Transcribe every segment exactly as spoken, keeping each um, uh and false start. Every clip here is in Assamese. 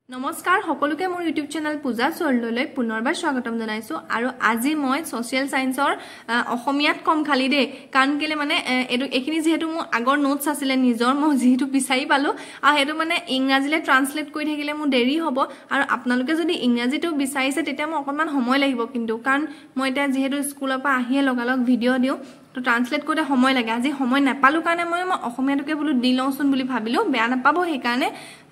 নমস্কাৰ সকলোকে মোৰ ইউটিউব চেনেল পূজা চৰললৈ পুনৰবাৰ স্বাগতম জনাইছো আৰু আজি মই সোশ্যাল সায়েন্সৰ অসমীয়াত কম খালি দে কাৰণ কেলে মানে এখিনি যেহেতু মোৰ আগৰ নোটছ আছিল নিজৰ মই যেহেতু বিচাৰি পালো আৰু হেতু মানে ইংৰাজীলে ট্ৰান্সলেট কৰি থাকিলে মোৰ দেৰি হ'ব আৰু আপোনালোকে যদি ইংৰাজীটো বিচাৰিছে তেতিয়া মই অকমান সময় লাগিব কিন্তু কাৰণ মই এটা যেহেতু স্কুলৰ পৰা আহিয়ে লগালগ ভিডিও দিও তো ট্ৰান্সলেট কৰিতে সময় লাগে আজি সময় নাপালো কাৰণে মই অসমীয়াটোকে বলো দি লওঁচোন বুলি ভাবিলো বেয়া নাপাব সেই কাৰণে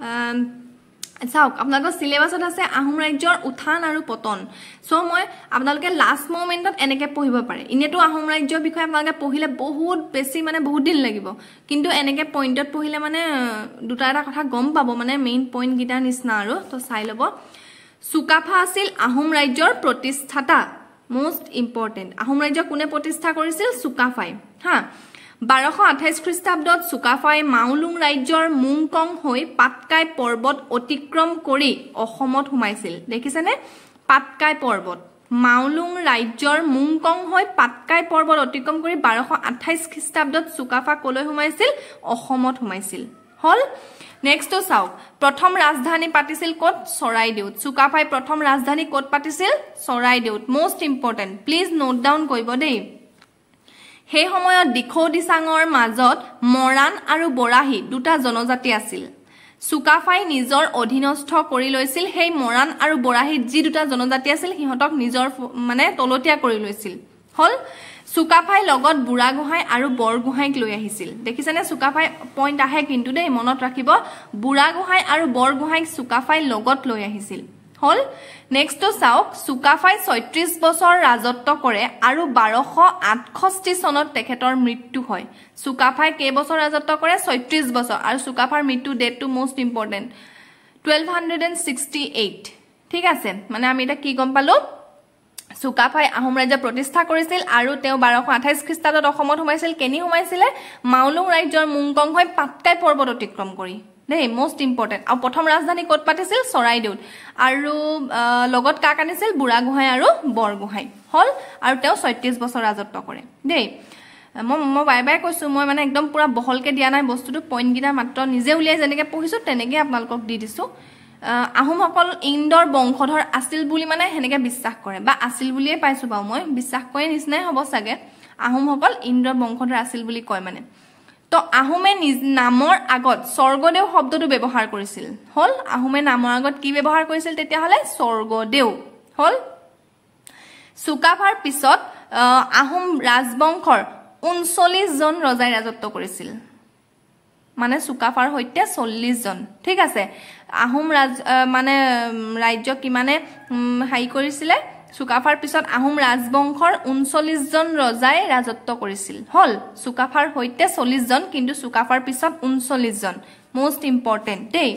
চাওক আপোনালোকৰ সিলেবাছত আছে আহোম ৰাজ্যৰ উত্থান আৰু পতন সো মই আপোনালোকে লাষ্ট মোমেন্টত এনেকে পঢ়িব পাৰে ইনেটো আহোম ৰাজ্যৰ বিষয়ে আপোনালোকে পঢ়িলে বহুত বেছি মানে বহুত দিন লাগিব কিন্তু এনেকে পইণ্টত পঢ়িলে মানে দুটা এটা কথা গম পাব মানে মেইন পইণ্ট গিটা নিছনা আৰু তো চাই লব সুকাফা আছিল আহোম ৰাজ্যৰ প্ৰতিষ্ঠাতা মোস্ট ইম্পৰ্টেন্ট আহোম ৰাজ্য কোনে প্ৰতিষ্ঠা কৰিছিল সুকাফাই হা বাৰশ আঠাইশ খ্ৰীষ্টাব্দত সুকাফাই মাউলুং ৰাজ্যৰ মুংকং হৈ পাটকাই পৰ্বত অতিক্ৰম কৰি অসমত হুমাইছিল দেখিছেনে পাটকাই পৰ্বত মাউলুং ৰাজ্যৰ মুংকং হৈ পাটকাই পৰ্বত অতিক্ৰম কৰি বাৰশ আঠাইশ খ্ৰীষ্টাব্দত সুকাফা কলৈ হুমাইছিল অসমত হুমাইছিল হল নেক্সট তো চাওক প্ৰথম ৰাজধানী পাতিছিল কত চৰাইদেউত সুকাফাই প্ৰথম ৰাজধানী কত পাতিছিল চৰাইদেউত most important please note down কৰিব দেই সেই সময়ত দিখৌ দিচাঙৰ মাজত মৰাণ আৰু বৰাহী দুটা জনজাতি আছিল সুকাফাই নিজৰ অধীনস্থ কৰি লৈছিল সেই মৰাণ আৰু বৰাহীত যি দুটা জনজাতি আছিল হিহঁতক নিজৰ মানে তলতীয়া কৰি লৈছিল হল সুকাফাই লগত বুঢ়া গোহাঁই আৰু বৰ গোহাঁইক লৈ আহিছিল দেখিছেনে সুকাফাই পইণ্ট আহে কিন্তু দেই মনত ৰাখিব বুঢ়া গোহাঁই আৰু বৰ গোহাঁইক সুকাফাই লগত লৈ আহিছিল হল নেক্সট তো চাওক সুকাফাই ছয়ত্ৰিশ বছৰ ৰাজত্ব কৰে আৰু বাৰশ আঠষষ্ঠি চনত তেখেতৰ মৃত্যু হয় সুকাফাই কেই বছৰ ৰাজত্ব কৰে ছয়ত্ৰিশ বছৰ আৰু সুকাফাৰ মৃত্যু ডেটটো মোস্ট ইম্পৰ্টেন্ট বাৰশ ছিক্সটি এইট ঠিক আছে মানে আমি এটা কি গম পালো সুকাফাই আহোম ৰাজ্য প্ৰতিষ্ঠা কৰিছিল আৰু তেওঁ বাৰশ আঠাইশ খ্ৰীষ্টাব্দত অসমত হুমাইছিল কেনি হুমাইছিলে মাউলুং ৰাজ্যৰ মুংকং হৈ পাটকাই পৰ্বত অতিক্ৰম কৰি দেই মোস্ট ইম্পৰ্টেন্ট আৰু প্ৰথম ৰাজধানী কত পাতিছিল চৰাইদেউত আৰু লগত কাক আনিছিল বুঢ়া গোহাঁই আৰু বৰ গোহাঁই হল আৰু তেওঁ ছয়ত্ৰিশ বছৰ ৰাজত্ব কৰে দেই মই মই বাই বাই কৈছো মই মানে একদম পুৰা বহলকে দিয়া নাই বস্তুটো পইণ্ট গিটা মাত্ৰ নিজে উলিয়াই যেনেকে পঢ়িছো তেনেকে আপোনালোকক দি দিছো আহোমসকল ইন্দৰ বংশধৰ আছিল বুলি মানে হেনেকে বিশ্বাস কৰে বা আছিল বুলিয়ে পাইছো বাও মই বিশ্বাস কৰে নিছনাই হ'ব সাগে আহোমসকল ইন্দৰ বংশধৰ আছিল বুলি কয় মানে তো আহোমে নামৰ আগত স্বৰ্গদেউ শব্দটো ব্যৱহাৰ কৰিছিল হল আহোমে নামৰ আগত কি ব্যৱহাৰ কৰিছিল তেতিয়া হলে স্বৰ্গদেউ হল সুকাফাৰ পিছত আহোম ৰাজবংশৰ ঊনচল্লিশ জন ৰজাই ৰাজত্ব কৰিছিল মানে সুকাফাৰ হৈতে চল্লিশ জন ঠিক আছে আহোম ৰাজ মানে ৰাজ্য কিমানে হাই কৰিছিল সুকাফাৰ পিছত আহোম ৰাজবংশৰ ঊনচল্লিশ জন ৰজাই ৰাজত্ব কৰিছিল হল সুকাফাৰ হৈতে চল্লিশ জন কিন্তু সুকাফাৰ পিছত ঊনচল্লিশ জন মোস্ট ইম্পৰ্টেন্ট দেই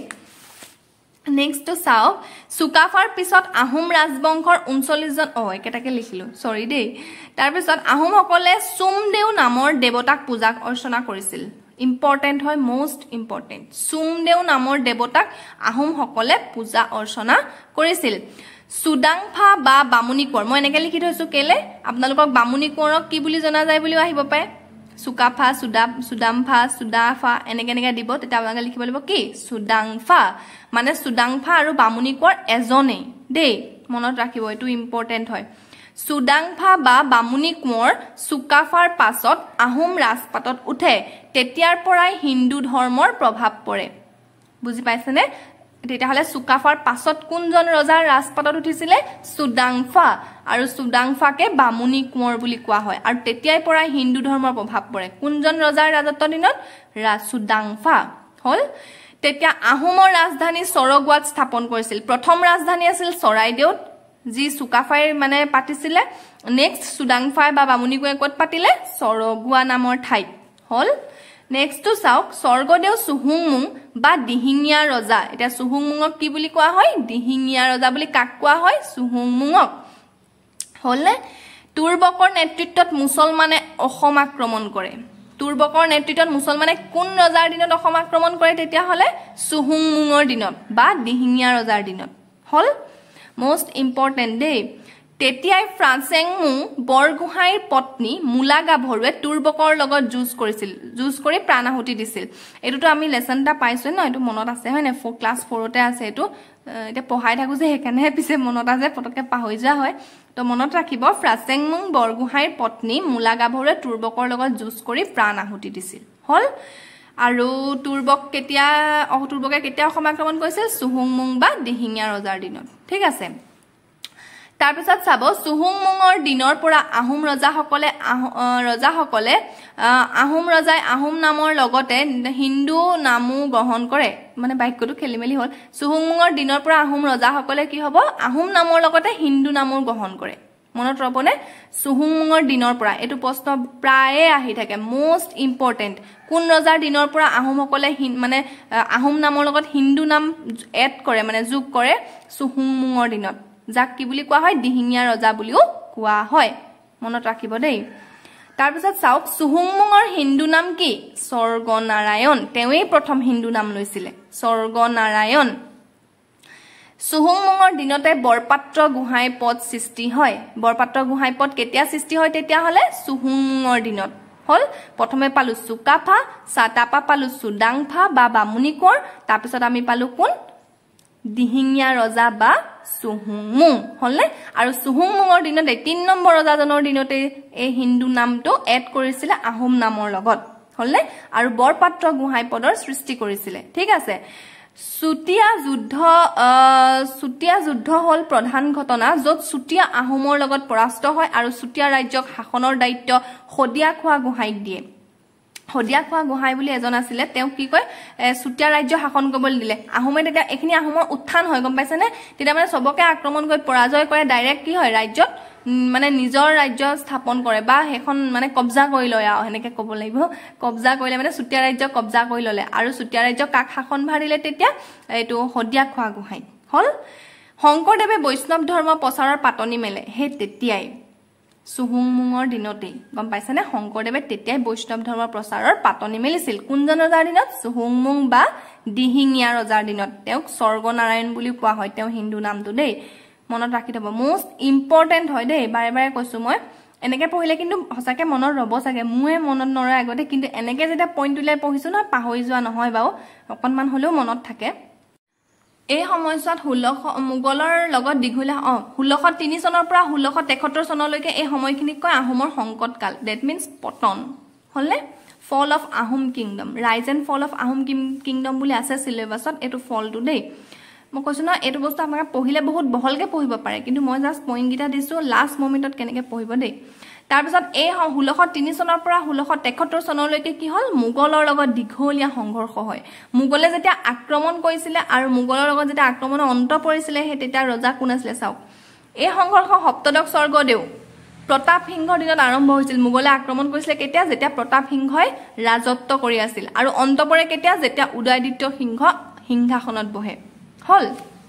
নেক্সট তো চাও সুকাফাৰ পিছত আহোম ৰাজবংশৰ ঊনচল্লিশ জন অ একেটাকে লিখিলো সৰি দেই তাৰ পিছত আহোম সকলে সুমদেউ নামৰ দেৱতাক পূজা অৰ্চনা কৰিছিল ইম্পৰ্টেন্ট হয় মোস্ট ইম্পৰ্টেন্ট সুমদেউ নামৰ দেৱতাক আহোম সকলে পূজা অৰ্চনা কৰিছিল সুদাংফা বা বামুনি কোঁৱৰ মই এনেকে লিখি থৈছো কেলে আপোনালোকক বামুনি কোঁৱৰক কি বুলি জনা যায় বুলি আহিব পায় সুকাফা সুদা সুদাংফা সুদাফা এনেকে এনেকে দিব তেতিয়া আপোনালোকে লিখিব লাগিব কি সুদাংফা মানে সুদাংফা আৰু বামুনি কোঁৱৰ এজনে দেই মনত ৰাখিব এটো ইম্পৰ্টেন্ট হয় সুদাংফা বা বামুনি কোঁৱৰ সুকাফাৰ পাছত আহোম ৰাজপাটত উঠে তেতিয়াৰ পৰাই হিন্দু ধৰ্মৰ প্ৰভাৱ পৰে বুজি পাইছেনে তেতিয়া হলে সুকাফাৰ পাছত কোনজন ৰজাৰ ৰাজপাটত উঠিছিলে সুদাংফা আৰু সুদাংফাকে বামুনি কোঁৱৰ বুলি কোৱা হয় আৰু তেতিয়াই পৰাই হিন্দু ধৰ্মৰ প্ৰভাৱ পৰে কোনজন ৰজাৰ ৰাজত্বৰ দিনত সুদাংফা হল তেতিয়া আহোমৰ ৰাজধানী চৰগুৱাত স্থাপন কৰিছিল প্ৰথম ৰাজধানী আছিল চৰাইদেউত যি সুকাফাই মানে পাতিছিলে নেক্সট সুদাংফাই বা বামুনি কোঁৱৰে কত পাতিলে চৰগুৱা নামৰ ঠাইত হল নেক্সট তো চাওক স্বৰ্গদেউ সুহুংমুং বা দিহিঙীয়া ৰজা এটা সুহুংমুঙক কি বুলি কোৱা হয় দিহিঙীয়া ৰজা বুলি কাক কোৱা হয় সুহুংমুঙক হলনে তুৰ্বকৰ নেতৃত্বত মুছলমানে অসম আক্ৰমণ কৰে তুৰ্বকৰ নেতৃত্বত মুছলমানে কোন ৰজাৰ দিনত অসম আক্ৰমণ কৰে তেতিয়া হলে সুহুংমুঙৰ দিনত বা দিহিঙীয়া ৰজাৰ দিনত হল মোস্ট ইম্পৰ্টেন্ট দেই তেতিয়াই ফ্ৰান্সেংমুং বৰগোহাঁইৰ পত্নী মূলা গাভৰুৱে তুৰ্বকৰ লগত যুঁজ কৰিছিল যুঁজ কৰি প্ৰাণাহুতি দিছিল এটোটো আমি লেসন এটা পাইছো ন এটো মনত আছে হয় না ক্লাস four তে আছে এটো এটা পঢ়াই থাকো যে হেকানে পিছে মনত আছে পটকে পাহৰি যা হয় তো মনত ৰাখিব ফ্ৰান্সেংমুং বৰগোহাঁইৰ পত্নী মূলা গাভৰুৱে তুৰ্বকৰ লগত যুঁজ কৰি প্ৰাণাহুতি দিছিল হল আৰু তুৰ্বক কেতিয়া তুৰ্বকে কেতিয়া অসম আক্ৰমণ কৰিছিল সুহুংমুং বা দিহিঙীয়া ৰজাৰ দিনত ঠিক আছে তাৰ পিছত চাব সুহুংমুঙৰ দিনৰ পৰা আহোম ৰজাসকলে ৰজাসকলে আহোম ৰজাই আহোম নামৰ লগতে হিন্দু নামও গ্ৰহণ কৰে মানে বাক্যটো খেলিমেলি হল সুহুংমুঙৰ দিনৰ পৰা আহোম ৰজাসকলে কি হ'ব আহোম নামৰ লগতে হিন্দু নামও গ্ৰহণ কৰে মনত ৰবনে সুহুংমুঙৰ দিনৰ পৰা এটো প্ৰশ্ন প্ৰায়ে আহি থাকে মোস্ট ইম্পৰ্টেন্ট কোন ৰজাৰ দিনৰ পৰা আহোমসকলে মানে আহোম নামৰ লগত হিন্দু নাম এড কৰে মানে যোগ কৰে সুহুংমুঙৰ দিনত যাক কি বুলি কোৱা হয় দিহিঙীয়া ৰজা বুলিও কোৱা হয় মনত ৰাখিব দেই তাৰ পিছত চাওক সুহুংমুঙৰ হিন্দু নাম কি স্বৰ্গনাৰায়ণ তেৱেই প্ৰথম হিন্দু নাম লৈছিল স্বৰ্গনাৰায়ণ সুহুংমুঙৰ দিনতে বৰপাত্ৰ গোহাঁই পদ সৃষ্টি হয় বৰপাত্ৰ গোহাঁই পদ কেতিয়া সৃষ্টি হয় তেতিয়া হলে সুহুংমুঙৰ দিনত হল প্ৰথমে পালো সুকাফা সাতাপা পালো সুদাংফা বা বামুনিকৰ তাৰ পিছত আমি পালো কোন দিহিঙীয়া ৰজা বা সুহুংমুং হলনে আৰু সুহুংমুঙৰ দিনতে তিন নম্বৰ ৰজাজনৰ দিনতে এই হিন্দু নামটো এড কৰিছিল আহোম নামৰ লগত হলনে আৰু বৰপাত্ৰ গোহাঁই পদৰ সৃষ্টি কৰিছিল ঠিক আছে সুতিয়া যুদ্ধ সুতিয়া যুদ্ধ হল প্ৰধান ঘটনা যত সুতিয়া আহোমৰ লগত পৰাস্ত হয় আৰু সুতিয়া ৰাজ্যক শাসনৰ দায়িত্ব হদিয়া খোৱা গোহাঁইক দিয়ে হদিয়া খোৱা গোহাঁই বুলি এজন আছিল তেওঁ কি কয় সুতিয়া ৰাজ্য শাসন কৰিবলৈ দিলে আহোমে তেতিয়া এখিনি আহোমৰ উত্থান হয় গম পাইছেনে তেতিয়া মানে সবকে আক্ৰমণ কৰি পৰাজয় কৰে ডাইৰেক্ট কি হয় ৰাজ্যত মানে নিজৰ ৰাজ্য স্থাপন কৰে বা হেখন মানে কব্জা কৰি লয় আৰু হেনেকে ক'ব লাগিব কব্জা কৰিলে মানে সুতিয়া ৰাজ্য কব্জা কৰি ললে আৰু সুতিয়া ৰাজ্য কাক শাসন ভাৰিলে তেতিয়া এটো হদিয়া খোৱা গোহাঁই হল শংকৰদেৱে বৈষ্ণৱ ধৰ্ম প্ৰচাৰৰ পাতনি মেলে হে তেতিয়াই সুহুংমুঙৰ দিনতে গম পাইছানে শংকৰদেৱে তেতিয়াই বৈষ্ণৱ ধৰ্মৰ প্ৰচাৰৰ পাতনি মেলিছিল কোনজন ৰজাৰ দিনত সুহুংমুং বা দিহিঙীয়া ৰজাৰ দিনত তেওঁক স্বৰ্গনাৰায়ণ বুলি কোৱা হয় তেওঁ হিন্দু নামটো দেই মনত ৰাখি থব মোস্ট ইম্পৰ্টেন্ট হয় দেই বাৰে বাৰে কৈছো মই এনেকে পঢ়িলে কিন্তু হসাকে মনত ৰব চাগে মুয়ে মনত নৰয় আগতে কিন্তু এনেকে যেটা পইণ্ট উলাই পঢ়িছো না পাহৰি যোৱা নহয় বাও অকনমান হলেও মনত থাকে এই সময়ছোৱাত ষোল্লশ মুগলৰ লগত দীঘলীয়া অ ষোল্লশ তিনি চনৰ পৰা ষোল্লশ তেসত্তৰ চনলৈকে এই সময়খিনিক কয় আহোমৰ সংকট কাল দ্যাট মিন্স পতন হলনে fall of Ahom kingdom rise and fall of Ahom kingdom বুলি আছে সিলেবাছত এটো ফলটো দেই মই কৈছো না এটো বস্তু আপোনাক পঢ়িলে বহুত বহলকে পঢ়িব পাৰে কিন্তু মই জাস্ট পইণ্ট গিটা দিছো লাষ্ট মোমেন্টত কেনেকে পঢ়িব দেই তাৰ পিছত এই ষোল্লশ তিনি চনৰ পৰা ষোল্লশ তেসত্তৰ চনলৈকে কি হল মুগলৰ লগত দীঘলীয়া সংঘৰ্ষ হয় মুগলে যেতিয়া আক্ৰমণ কৰিছিল আৰু মুগলৰ লগত যেতিয়া আক্ৰমণৰ অন্ত পৰিছিল হে তেতিয়া ৰজা কোন আছিল চাওক এই সংঘৰ্ষ সপ্তদশ স্বৰ্গদেউ প্ৰতাপ সিংহৰ দিনত আৰম্ভ হৈছিল মুগলে আক্ৰমণ কৰিছিল কেতিয়া যেতিয়া প্ৰতাপ সিংহই ৰাজত্ব কৰি আছিল আৰু অন্ত পৰে কেতিয়া যেতিয়া উদয়দিত্য সিংহ সিংহাসনত বহে হল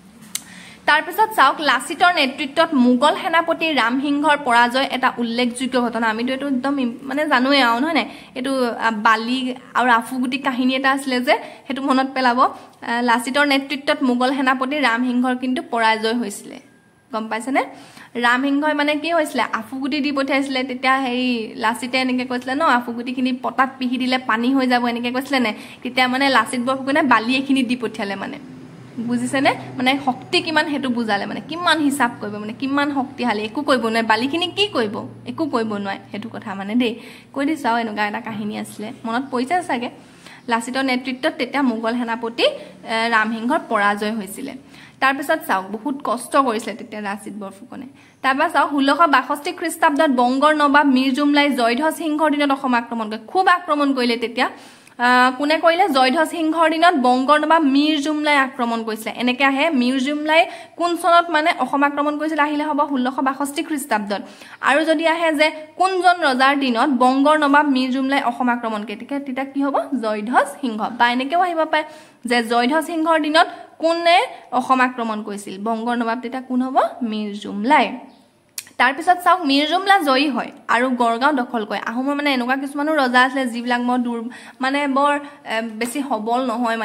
তাৰ পিছত চাওক লাচিতৰ নেতৃত্বত মুগল সেনাপতি ৰামসিংহৰ পৰাজয় এটা উল্লেখযোগ্য ঘটনা আমি তো এটো একদম মানে জানোৱে আও নহয় নাই এটো বালি আৰু আফুগুটি কাহিনী এটা আছিল যে হেতু মনত পেলাব লাচিতৰ নেতৃত্বত মুগল সেনাপতি ৰামসিংহৰ কিন্তু পৰাজয় হৈছিল গম পাইছেনে ৰামসিংহই মানে কি হৈছিল আফুগুটি দি পঠাইছিল তেতিয়া হেই লাচিতে এনেকে কৈছিল ন আফুগুটিখিনি পটাত পিহি দিলে পানী হৈ যাব এনেকে কৈছিল নে তেতিয়া মানে লাচিত বৰফুকনে বালি এখিনি দি পঠিয়ালে মানে বুজিছেনে মানে শক্তি কিমান হেতু বুজালে মানে কিমান হিসাব কৰিব মানে কিমান শক্তিশালী একো কৰিব নাই বালিখিনি কি কৰিব একো কৰিব নাই হেতু কথা মানে দেই কৈ দি চাও এনেকা এটা কাহিনী আছিল মনত পৰিছে চাগে লাচিতৰ নেতৃত্বত তেতিয়া মুগল সেনাপতি ৰামসিংহৰ পৰাজয় হৈছিল তাৰ পিছত চাওক বহুত কষ্ট কৰিছিল তেতিয়া লাচিত বৰফুকনে তাৰপা চাওক ষোল্লশ বাষষ্ঠি খ্ৰীষ্টাব্দত বংগৰ নবাব মীৰ জুমলাই জয়ধ্বজ সিংহৰ দিনত অসম আক্ৰমণ কৰে খুব আক্ৰমণ কৰিলে তেতিয়া কোনে কইলে জয়ধ্বজ সিংহৰ দিনত বংগৰ নবাব মীৰ জুমলাই আক্ৰমণ কৰিছিল এনেকে আহে মীৰ জুমলাই কোন চনত মানে অসম আক্ৰমণ কৰিছিল আহিলে হ'ব ষোল্লশ বাষষ্ঠি খ্ৰীষ্টাব্দত আৰু যদি আহে যে কোনজন ৰজাৰ দিনত বংগৰ নবাব মীৰ জুমলাই অসম আক্ৰমণ কৰে তেতিয়া কি হ'ব জয়ধ্বজ সিংহ বা এনেকেও আহিব পাৰে যে জয়ধ্বজ সিংহৰ দিনত কোনে অসম আক্ৰমণ কৰিছিল বংগৰ নবাব তেতিয়া কোন হ'ব মীৰ জুমলাই তাৰ পিছত চাওক মীৰ জুমলা জয়ী হয় আৰু গড়গাঁও দখল কৰে আহোমৰ মানে এনেকুৱা কিছুমানো ৰজা আছিল যিবিলাক মই দূৰ মানে বৰ বেছি হবল নহয় মানে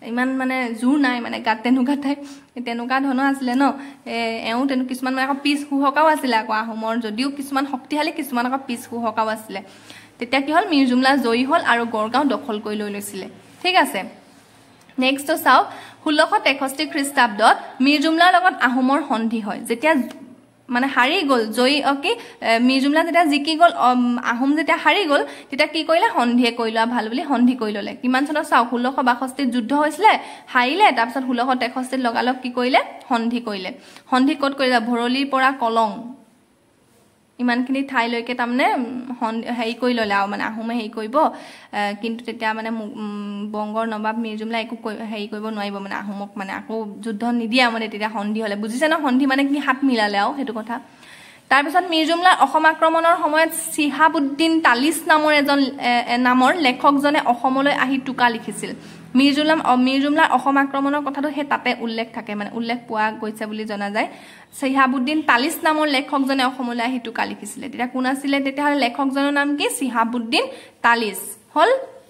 ইমান মানে জোৰ নাই মানে গাত তেনেকুৱা টাইপ তেনেকুৱা ধৰণৰ আছিলে ন এওঁ তেনে কিছুমান মানে আকৌ পিছ হুহকাও আছিলে আকৌ আহোমৰ যদিও কিছুমান শক্তিশালী কিছুমান আকৌ পিছ হুহকাও আছিলে তেতিয়া কি হ'ল মিৰ জুমলা জয়ী হ'ল আৰু গড়গাঁও দখল কৰি লৈ লৈছিলে ঠিক আছে নেক্সট তো চাও ষোল্লশ তেষষ্ঠি খ্ৰীষ্টাব্দত মিৰ জুমলাৰ লগত আহোমৰ সন্ধি হয় যেতিয়া মানে হাৰি গল জয়ী কি মিৰ জুমলা যেতিয়া জিকি গল আহোম যেতিয়া হাৰি গল তেতিয়া কি কৰিলে সন্ধিয়ে কৰিলা ভাল বুলি সন্ধি কৰি ললে কিমান চনত চাও ষোল্লশ বাষষ্ঠি যুদ্ধ হৈছিলে হাৰিলে তাৰ পিছত ষোল্লশ তেষষ্ঠি লগালগ কি কৰিলে সন্ধি কৰিলে সন্ধি কত কৰিলে ভৰলিৰ পৰা কলং ইমানখিনি ঠাইলৈকে তাৰমানে হেৰি কৰি ললে আৰু মানে আহোমে হেৰি কৰিব কিন্তু তেতিয়া মানে বংগৰ নবাব মিৰ জুমলা একো হেৰি কৰিব নোৱাৰিব মানে আহোমক মানে আকৌ যুদ্ধ নিদিয়া মানে তেতিয়া সন্ধি হলে বুজিছে ন সন্ধি মানে কি হাত মিলালে আৰু সেইটো কথা তাৰ পিছত মিৰ জুমলাৰ অসম আক্ৰমণৰ সময়ত চিহাবুদ্দিন তালিচ নামৰ এজন নামৰ লেখকজনে অসমলৈ আহি টুকা লিখিছিল মিৰ জুমলা মিৰ জুমলাৰ অসম আক্ৰমণৰ কথাটো হে তাতে উল্লেখ থাকে মানে উল্লেখ পোৱা গৈছে বুলি জনা যায় চিহাবুদ্দিন তালিচ নামৰ লেখকজনে অসমলৈ আহি টুকা লিখিছিলে তেতিয়া কোন আছিল তেতিয়া হলে লেখকজনৰ নাম কি চিহাবুদ্দিন তালিচ হল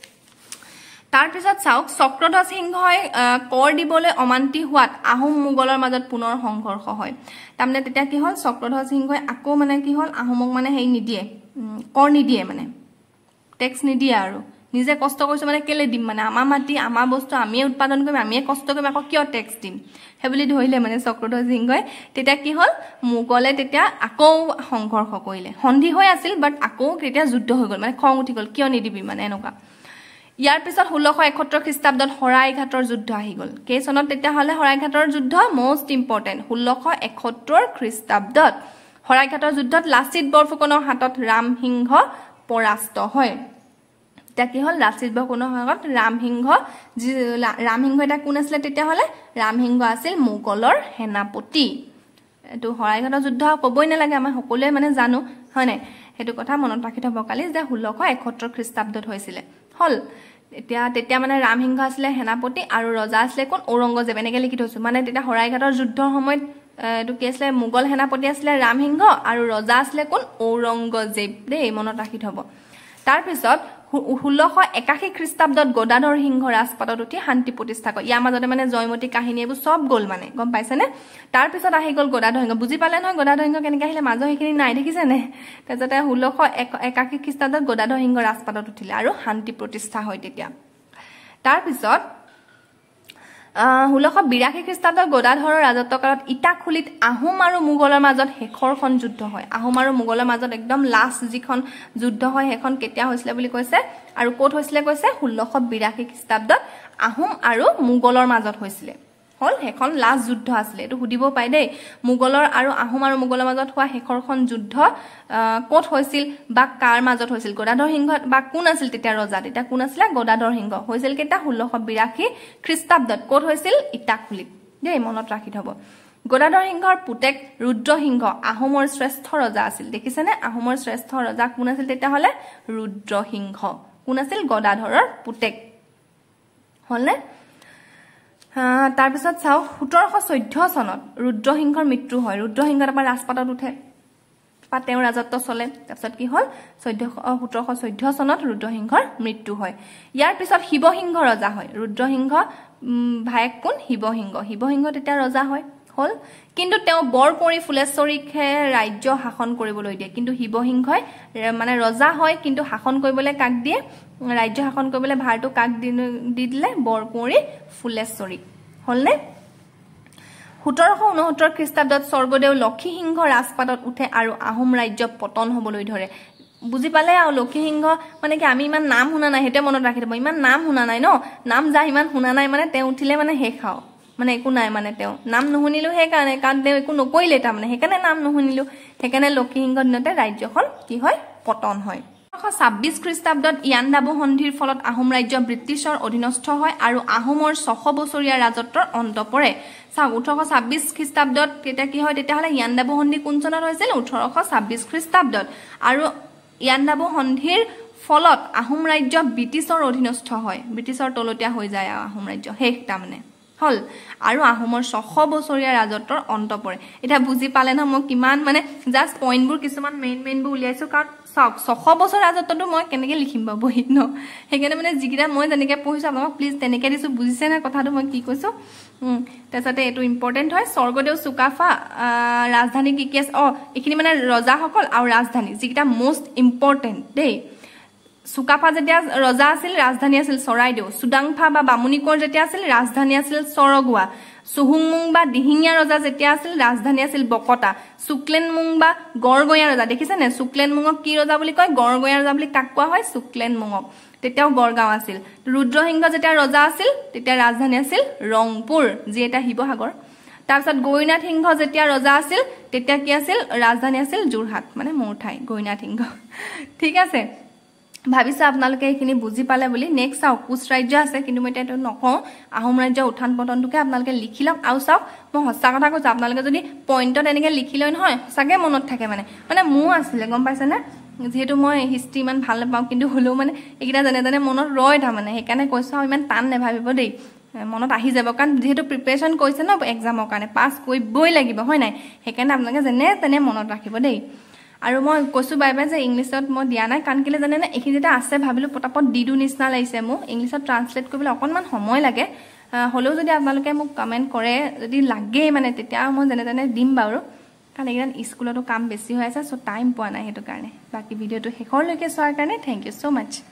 তাৰ পিছত চাওক চক্ৰধ্বজ সিংহই কৰ দিবলৈ অমান্তি হোৱাত আহোম মুগলৰ মাজত পুনৰ সংঘৰ্ষ হয় তাৰমানে তেতিয়া কি হল চক্ৰধ্বজ সিংহই আকৌ মানে কি হল আহোমক মানে হেৰি নিদিয়ে কৰ নিদিয়ে মানে টেক্স নিদিয়ে আৰু নিজে কষ্ট কৰিছে মানে কেলে দিম মানে আমাৰ মাটি আমাৰ বস্তু আমিয়ে উৎপাদন কৰিম আমিয়ে কষ্ট কৰিম আকৌ কিয় টেক্স দিম হে বুলি ধৰিলে মানে চক্ৰধ্বজ সিংহই তেতিয়া কি হল মুগলে তেতিয়া আকৌ সংঘৰ্ষ কৰিলে সন্ধি হৈ আছিল বাট আকৌ তেতিয়া যুদ্ধ হৈ গল মানে খং উঠি গল কিয় নিদিবি মানে এনেকুৱা ইয়াৰ পিছত ষোল্লশ এসত্তৰ খ্ৰীষ্টাব্দত শৰাইঘাটৰ যুদ্ধ আহি গল কেই চনত তেতিয়া হলে শৰাইঘাটৰ যুদ্ধ মোষ্ট ইম্পৰ্টেন্ট ষোল্লশ এসত্তৰ খ্ৰীষ্টাব্দত শৰাইঘাটৰ যুদ্ধত লাচিত বৰফুকনৰ হাতত ৰামসিংহ পৰাস্ত হয় তেতিয়া কি হল লাচিত বৰফুকনৰ হাতত ৰামসিংহ ৰামসিংহ এটা কোন আছিলে তেতিয়া হলে ৰামসিংহ আছিল মোগলৰ সেনাপতি এটো শৰাইঘাটৰ যুদ্ধ কবই নালাগে আমাৰ সকলোৱে মানে জানো হয় নাই হেতু কথা মনত ৰাখি থব কালি যে ষোল্লশ এসত্তৰ খ্ৰীষ্টাব্দত হৈছিল হল এতিয়া তেতিয়া মানে ৰামসিংহ আছিলে সেনাপতি আৰু ৰজা আছিলে কোন ঔৰংগজেব এনেকে লিখি থৈছো মানে তেতিয়া শৰাইঘাটৰ যুদ্ধৰ সময়ত এটো কি আছিলে মোগল সেনাপতি আছিলে ৰামসিংহ আৰু ৰজা আছিলে কোন ঔৰংগজেব দেই মনত ৰাখি থব তাৰ পিছত ষোল্লশ একাশী খ্ৰীষ্টাব্দত গদাধৰ সিংহ ৰাজপাটত উঠি শান্তি প্ৰতিষ্ঠা কৰে ইয়াৰ মাজতে মানে জয়মতী কাহিনী এইবোৰ সব গল মানে গম পাইছেনে তাৰ পিছত আহি গল গদাধৰ সিংহ বুজি পালে নহয় গদাধৰ সিংহ কেনেকৈ আহিলে মাজৰ সেইখিনি নাই দেখিছে নে তাৰপিছতে ষোল্লশ একাশী খ্ৰীষ্টাব্দত গদাধৰ সিংহ ৰাজপাটত উঠিলে আৰু শান্তি প্ৰতিষ্ঠা হয় তেতিয়া তাৰ পিছত ষোল্লশ বিৰাশী খ্ৰীষ্টাব্দত গদাধৰৰ ৰাজত্বকালত ইটাখুলিত আহোম আৰু মোগলৰ মাজত শেষৰখন যুদ্ধ হয় আহোম আৰু মোগলৰ মাজত একদম লাষ্ট যিখন যুদ্ধ হয় সেইখন কেতিয়া হৈছিল বুলি কৈছে আৰু কোত হৈছিল কৈছে ষোল্লশ বিৰাশী খ্ৰীষ্টাব্দত আহোম আৰু মোগলৰ মাজত হৈছিল হল হেখন লাষ্ট যুদ্ধ আছিল এটো হুদিব পাই দেই মোগলৰ আৰু আহোম আৰু মোগলৰ মাজত হোৱা শেষৰখন যুদ্ধ কোত হৈছিল বা কাৰ মাজত হৈছিল গদাধৰ সিংহ বা কোন আছিল তেতিয়া ৰজা তেতিয়া কোন আছিল গদাধৰ সিংহ হৈছিল কেটা ষোল্লশ বিৰাশী খ্ৰীষ্টাব্দত কোত হৈছিল ইটাখুলিত দেই মনত ৰাখি থব গদাধৰ সিংহৰ পুতেক ৰুদ্ৰ সিংহ আহোমৰ শ্ৰেষ্ঠ ৰজা আছিল দেখিছেনে আহোমৰ শ্ৰেষ্ঠ ৰজা কোন আছিল তেতিয়া হলে ৰুদ্ৰ সিংহ কোন আছিল গদাধৰৰ পুতেক হলনে তাৰ পিছত চাও সোতৰশ চৈধ্য চনত ৰুদ্ৰসিংহৰ মৃত্যু হয় ৰুদ্ৰসিংহ তাৰপৰা ৰাজপাটত উঠে পা তেওঁ ৰাজত্ব চলে তাৰপিছত কি হল সোতৰশ চৈধ্য চনত ৰুদ্ৰসিংহৰ মৃত্যু হয় ইয়াৰ পিছত শিৱসিংহ ৰজা হয় ৰুদ্ৰসিংহ ভায়েক কোন শিৱসিংহ শিৱসিংহ তেতিয়া ৰজা হয় হল কিন্তু তেওঁ বৰপৰি ফুলেশ্বৰীকহে ৰাজ্য শাসন কৰিবলৈ দিয়ে কিন্তু শিৱসিংহই মানে ৰজা হয় কিন্তু শাসন কৰিবলৈ কাক দিয়ে ৰাজ্য শাসন কৰিবলৈ ভাৰটো কাক দি দিলে বৰপৰি ফুলেশ্বৰীক হলনে সোতৰশ ঊনসত্তৰ খ্ৰীষ্টাব্দত স্বৰ্গদেউ লক্ষীসিংহ ৰাজপাটত উঠে আৰু আহোম ৰাজ্য পতন হবলৈ ধৰে বুজি পালে আৰু লক্ষীসিংহ মানে কি আমি ইমান নাম শুনা নাই হেতে মনত ৰাখি থব ইমান নাম শুনা নাই ন নাম যা ইমান শুনা নাই মানে তেওঁ উঠিলে মানে শেষ খাও মানে একো নাই মানে তেওঁ নাম নুশুনিলো হে কাৰণে কাৰণ তেওঁ একো নকৰিলে তাৰ মানে সেইকাৰণে নাম নুশুনিলো সেইকাৰণে লক্ষীসিংহ দিনতে ৰাজ্যখন কি হয় পতন হয় ওঠৰশ ছাব্বিশ খ্ৰীষ্টাব্দত ইয়াণ্ডাবু সন্ধিৰ ফলত আহোম ৰাজ্য ব্ৰিটিছৰ অধীনস্থ হয় আৰু আহোমৰ ছশ বছৰীয়া ৰাজত্বৰ অন্ত পৰে চাওক ওঠৰশ ছাব্বিশ খ্ৰীষ্টাব্দত কেতিয়া কি হয় তেতিয়াহলে ইয়াণ্ডাবু সন্ধি কোন চনত হৈছিল ওঠৰশ ছাব্বিশ খ্ৰীষ্টাব্দত আৰু ইয়াণ্ডাবু সন্ধিৰ ফলত আহোম ৰাজ্য ব্ৰিটিছৰ অধীনস্থ হয় ব্ৰিটিছৰ তলতীয়া হৈ যায় আহোম ৰাজ্য শেষ তাৰমানে হল আৰু আহোমৰ ছশ বছৰীয়া ৰাজত্বৰ অন্ত পৰে এটা বুজি পালে না মই কিমান মানে জাস্ট পইণ্টবোৰ কিছুমান মেইন মেইনবোৰ উলিয়াইছো কাৰণ চাওক ছশ বছৰ ৰাজত্বটো মই কেনেকৈ লিখিম বাৰু বহীত ন সেইকাৰণে মানে যিকেইটা মই যেনেকৈ পঢ়িছোঁ আপোনালোকক প্লিজ তেনেকৈ দিছোঁ বুজিছে নে কথাটো মই কি কৈছোঁ তাৰপিছতে এইটো ইম্পৰ্টেণ্ট হয় স্বৰ্গদেউ চুকাফা ৰাজধানী কি কি আছে অঁ এইখিনি মানে ৰজাসকল আৰু ৰাজধানী যিকেইটা মষ্ট ইম্পৰ্টেণ্ট দেই চুকাফা যেতিয়া ৰজা আছিল ৰাজধানী আছিল চৰাইদেউ চুডাংফা বা বামুণীকোঁৱৰ যেতিয়া আছিল ৰাজধানী আছিল চৰগুৱা চুহুংমুং বা দিহিঙীয়া ৰজা যেতিয়া আছিল ৰাজধানী আছিল বকতা শুক্লেনমুং বা গড়গঞা ৰজা দেখিছেনে শুক্লেনমুঙক কি ৰজা বুলি কয় গড়গঞা ৰজা বুলি কাক কোৱা হয় শুক্লেনমুঙক তেতিয়াও গড়গাঁও আছিল ৰুদ্ৰসিংহ যেতিয়া ৰজা আছিল তেতিয়া ৰাজধানী আছিল ৰংপুৰ যি এটা শিৱসাগৰ তাৰপিছত গৌৰীনাথ সিংহ যেতিয়া ৰজা আছিল তেতিয়া কি আছিল ৰাজধানী আছিল যোৰহাট মানে মোৰ ঠাই গৌৰীনাথ সিংহ ঠিক আছে ভাবিছা আপোনালোকে এইখিনি বুজি পালে বুলি নেক্সট চাওক কোচ ৰাজ্য আছে কিন্তু মই এটা নকওঁ আহোম ৰাজ্যৰ উত্থান পতনটোকে আপোনালোকে লিখি লওক আৰু চাওক মই সঁচা কথা কৈছোঁ আপোনালোকে যদি পইণ্টত এনেকৈ লিখি লয় নহয় সঁচাকৈ মনত থাকে মানে মানে মোৰ আছিলে গম পাইছেনে যেহেতু মই হিষ্ট্ৰী ইমান ভাল নাপাওঁ কিন্তু হ'লেও মানে এইকেইটা যেনে যেনে মনত ৰয় তাৰমানে সেইকাৰণে কৈছোঁ আৰু ইমান টান নাভাবিব দেই মনত আহি যাব কাৰণ যেহেতু প্ৰিপেৰেশ্যন কৰিছে ন এক্সামৰ কাৰণে পাছ কৰিবই লাগিব হয় নাই সেইকাৰণে আপোনালোকে যেনে তেনে মনত ৰাখিব দেই আৰু মই কৈছোঁ বাই বাই যে ইংলিছত মই দিয়া নাই কাৰণ কেলৈ জানেনে এইখিনি যেতিয়া আছে ভাবিলোঁ পটাপট দি দিওঁ নিচিনা লাগিছে মোক ইংলিছত ট্ৰান্সলেট কৰিবলৈ অকণমান সময় লাগে হ'লেও যদি আপোনালোকে মোক কমেণ্ট কৰে যদি লাগে মানে তেতিয়া মই যেনে তেনে দিম বাৰু কাৰণ এইকেইদিন স্কুলতো কাম বেছি হৈ আছে চ' টাইম পোৱা নাই সেইটো কাৰণে বাকী ভিডিঅ'টো শেষৰলৈকে চোৱাৰ কাৰণে থেংক ইউ ছ' মাছ